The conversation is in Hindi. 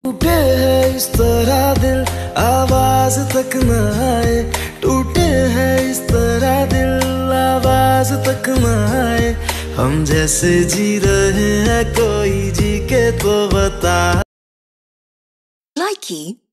टूटे है इस तरह दिल आवाज तक न आए, टूटे है इस तरह दिल आवाज तक न आए। हम जैसे जी रहे हैं कोई जी के तो बता। Likey